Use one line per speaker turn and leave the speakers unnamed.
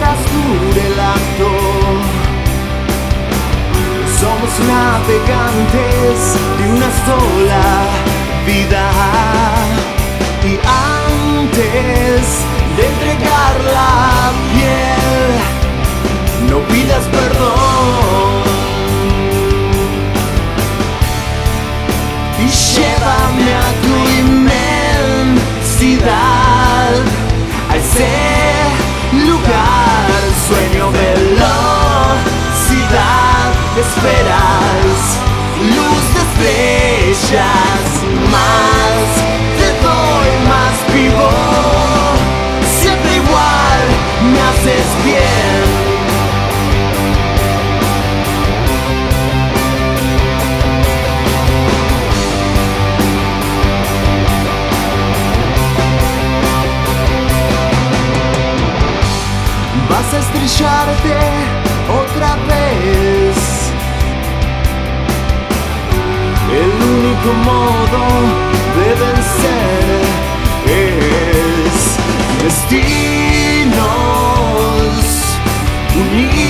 mientras dure el acto. Somos navegantes de una sola vida, y antes de entregar la piel, no pidas perdón y llévame a tu inmensidad, a ese lugar, sueño, velocidad, esperas, luz de estrellas, más te doy, más vivo, siempre igual, me haces bien. Vas a estrellarte otra vez. El único modo de vencer es destinos unidos.